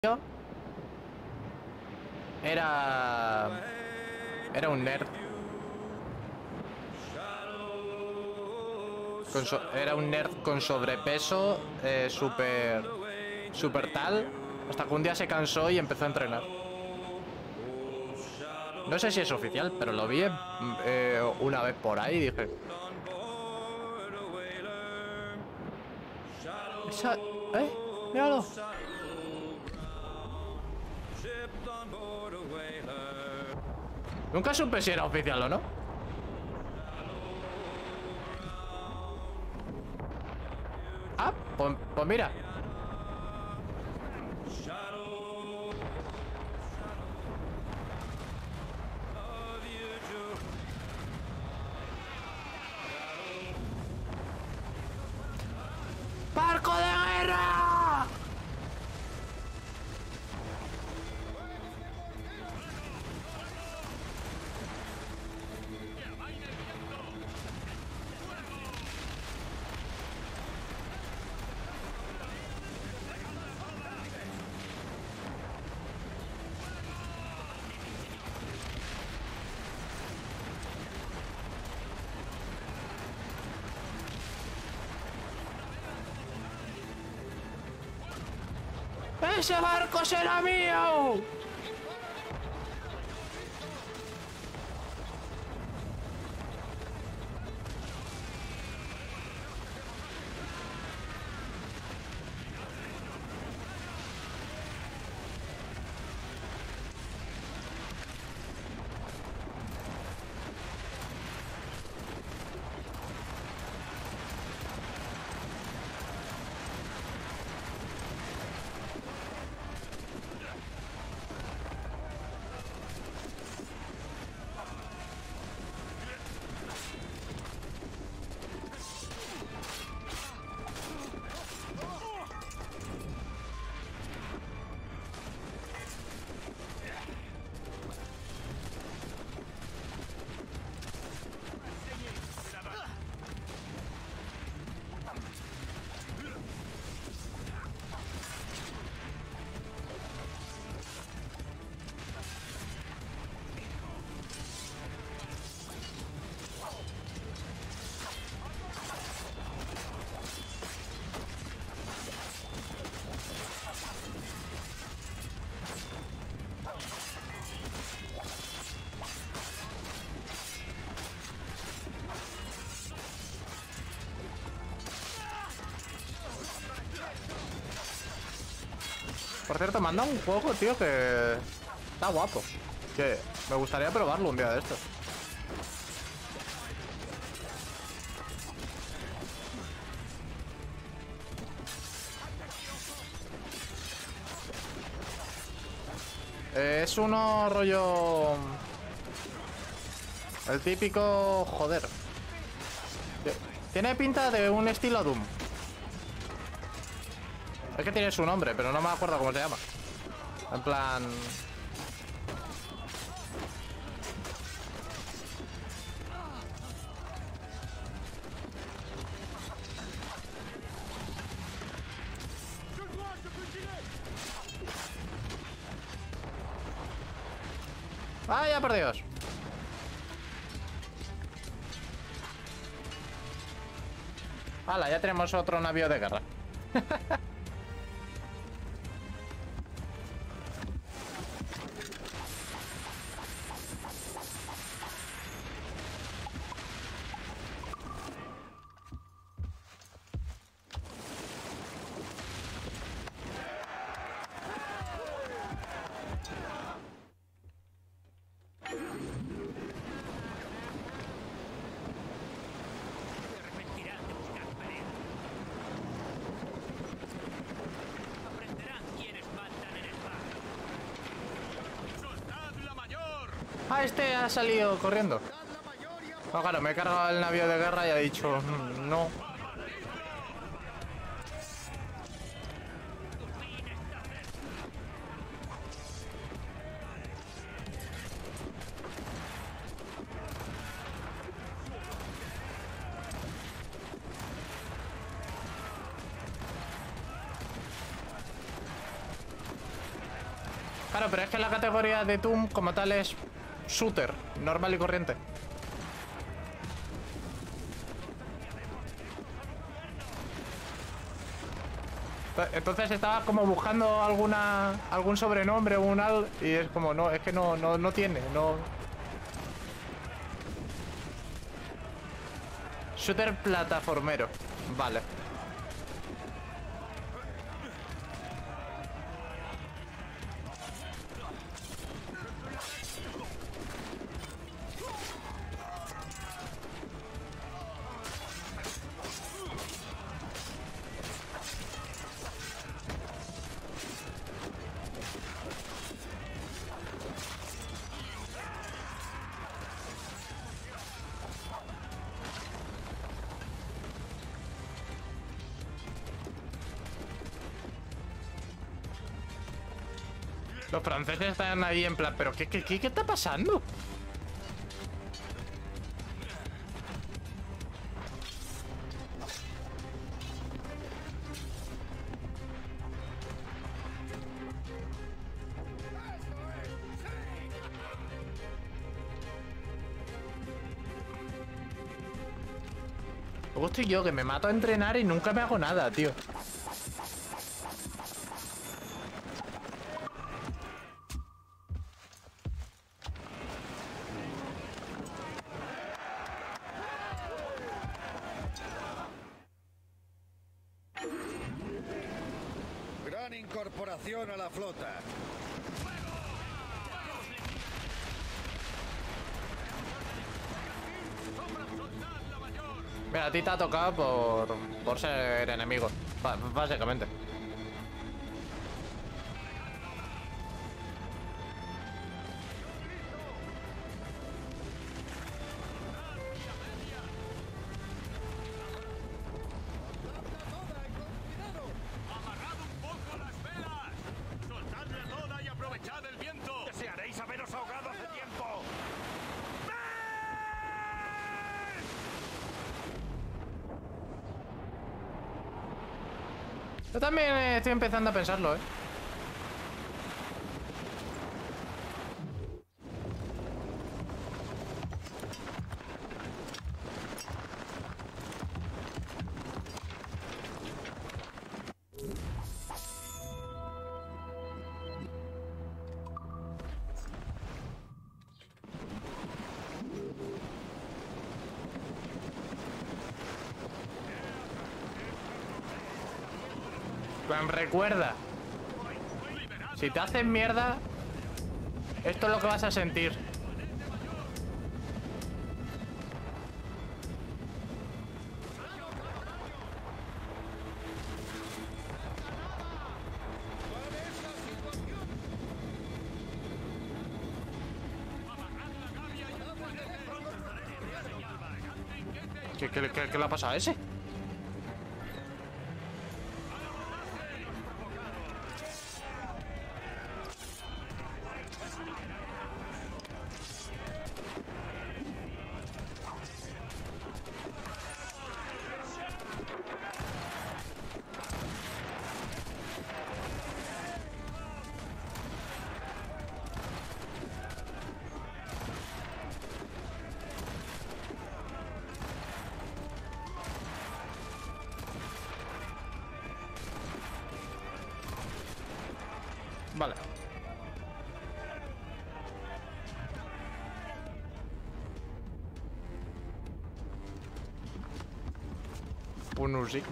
Era un nerd. Era un nerd con sobrepeso, super tal, hasta que un día se cansó y empezó a entrenar. No sé si es oficial, pero lo vi una vez por ahí y dije... Esa... Míralo. Nunca supe si era oficial o no. Ah, pues mira. ¡Barco de guerra! ¡Ese barco será mío! Por cierto, me han dado un juego, tío, que está guapo. Que me gustaría probarlo un día de estos. Es uno rollo... El típico... Joder. Tiene pinta de un estilo Doom. Es que tiene su nombre, pero no me acuerdo cómo se llama. En plan... ¡Vaya por Dios! ¡Hala! Ya tenemos otro navío de guerra. Ah, este ha salido corriendo. No, claro, me he cargado el navío de guerra y ha dicho... no. Claro, pero es que la categoría de Doom como tal es shooter, normal y corriente. Entonces estaba como buscando algún sobrenombre o y es como, no, es que no tiene, no. Shooter plataformero, vale. Los franceses están ahí en plan, ¿pero qué está pasando? Luego estoy yo, que me mato a entrenar y nunca me hago nada, tío. Gran incorporación a la flota. Mira, a ti te ha tocado por ser enemigo, básicamente. Desearéis haberos ahogado hace tiempo. Yo también estoy empezando a pensarlo, ¿eh? Recuerda, si te hacen mierda, esto es lo que vas a sentir. ¿Qué le ha pasado a ese? Vale. Un Uzi.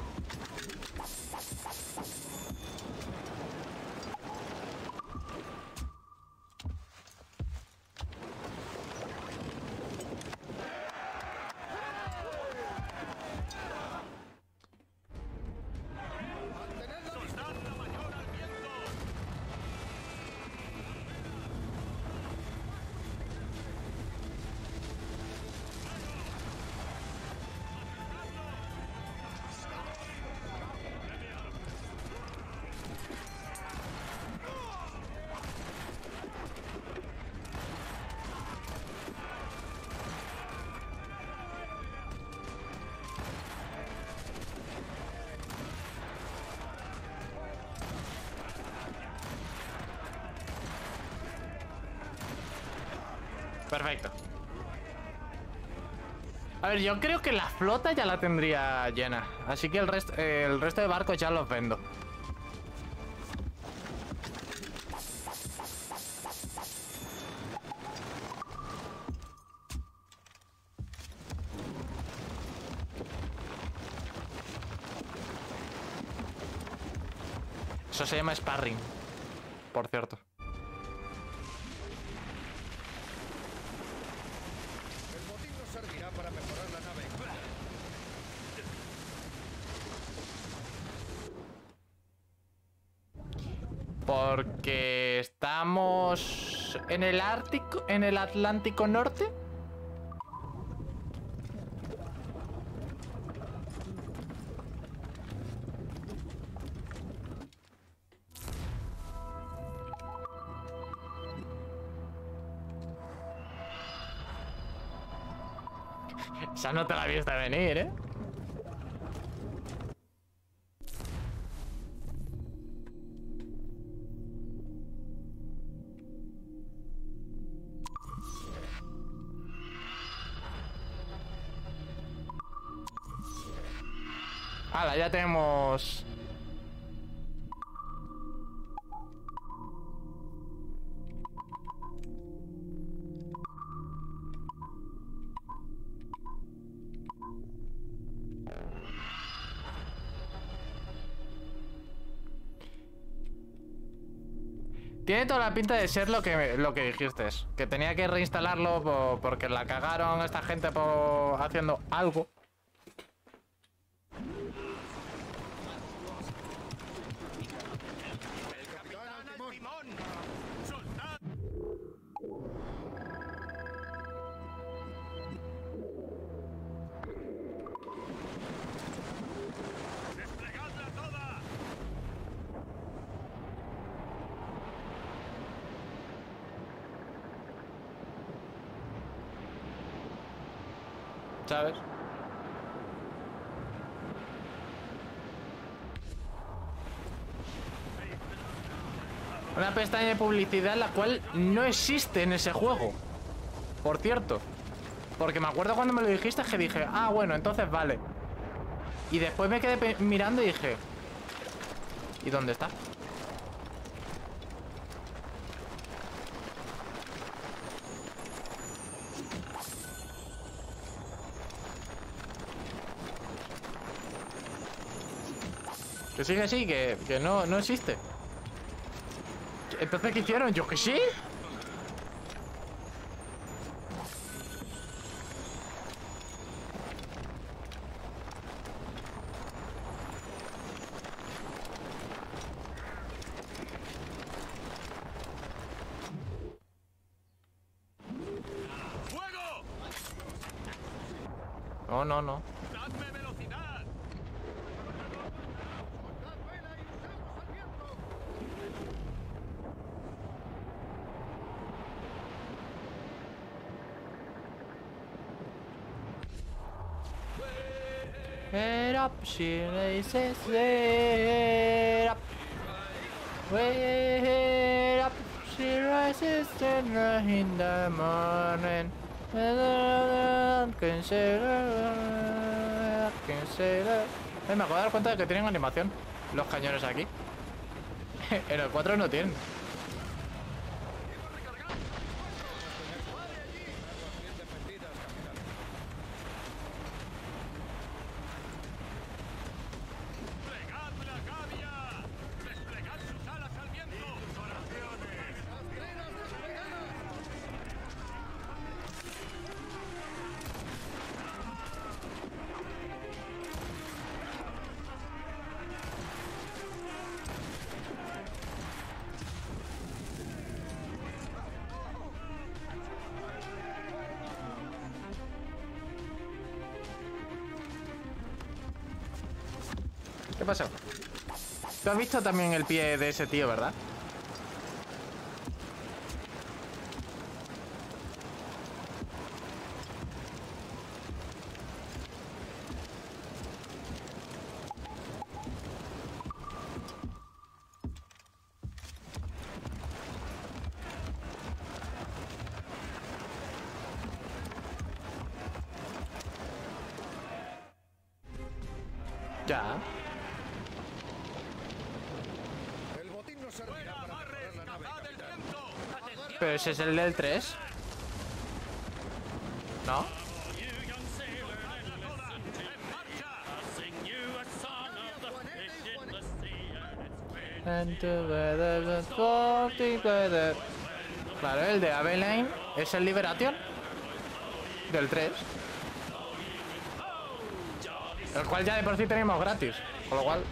Perfecto. A ver, yo creo que la flota ya la tendría llena. Así que el resto de barcos ya los vendo. Eso se llama sparring, por cierto. El botín nos servirá para mejorar la nave. Porque estamos en el Ártico, en el Atlántico Norte. Esa no te la viste venir, ¿eh? Hala, ya tenemos... Tiene toda la pinta de ser lo que dijiste, que tenía que reinstalarlo porque la cagaron esta gente haciendo algo. El capitán al timón. ¡Desplegadla toda! ¿Sabes? Una pestaña de publicidad la cual no existe en ese juego. Por cierto. Porque me acuerdo cuando me lo dijiste que dije, ah, bueno, entonces vale. Y después me quedé mirando y dije, ¿y dónde está? Que sigue así, que no existe. Entonces, ¿qué hicieron? ¿Yo que sí? ¡Fuego! No, no, no. ¡Dadme velocidad! ¡Soltad vela y usamos al viento! Head up, she races, head up. Way up, she rises in the morning. Me acabo de dar cuenta de que tienen animación los cañones aquí. En el 4 no tienen. ¡Desplegad la gavia! ¡Desplegad sus alas al viento! ¡Oraciones! ¡Las velas desplegadas! ¿Qué pasó? Tú has visto también el pie de ese tío, ¿verdad? Ya. El botín nos servirá ¡Fuera, para amarres! mejorar la nave, ¡Cazad el capitán. viento! ¡Atención! Pero ese es el del 3. ¿No? ¡En marcha! Claro, el de Aveline es el Liberation del 3. El cual ya de por sí tenemos gratis. Con lo cual...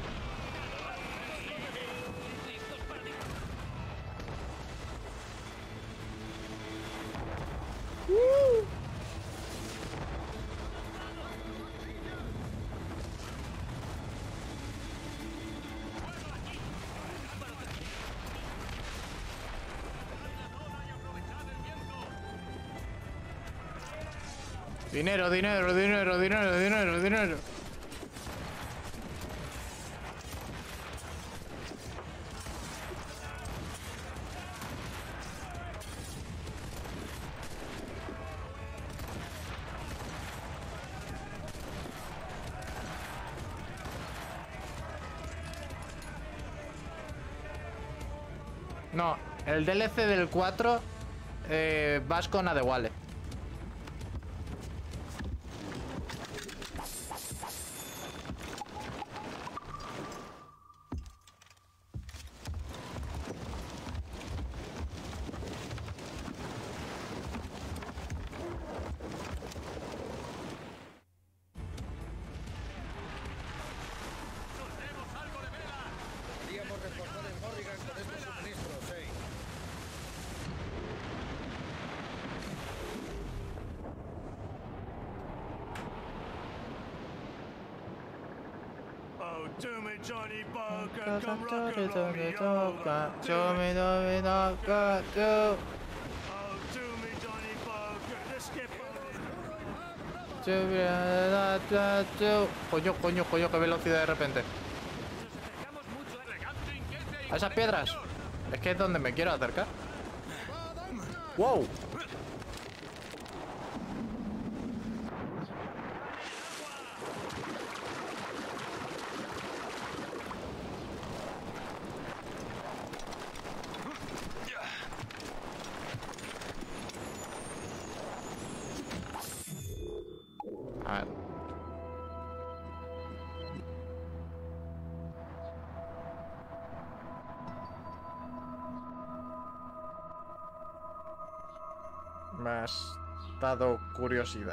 Dinero, dinero, dinero, dinero, dinero, dinero. No, el DLC del 4 vas con Adewale. ¡Soltemos algo de vela! Deberíamos reforzar el Morrigan con estos suministros, Oh, do me Johnny Boker, come rock and roll me over. Show me the Doka, do. Oh, do me Johnny Boker, the skip Coño, coño, coño, qué velocidad de repente. Nos acercamos mucho. Elegante, inquiete y A esas piedras. Es que es donde me quiero acercar. ¡Wow! A ver. Me has dado curiosidad.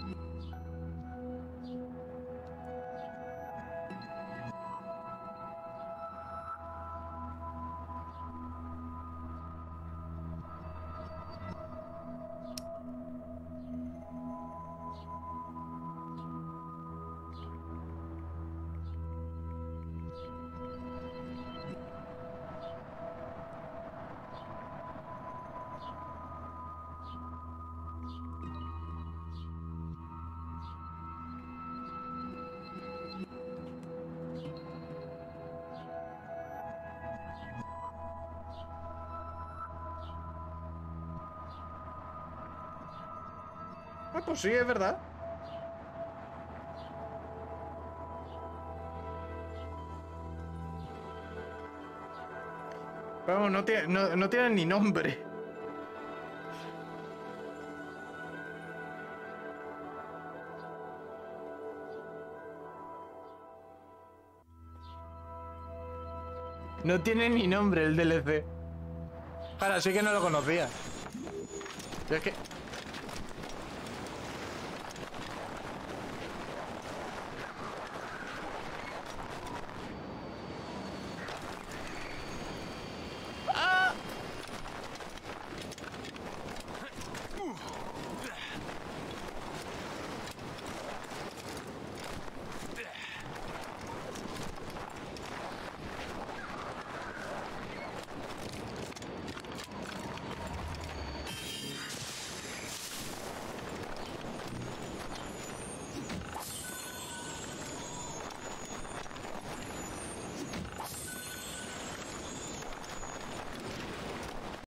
Ah, pues sí, es verdad. Vamos, no tiene ni nombre. No tiene ni nombre el DLC. Para, sí que no lo conocía. Yo es que...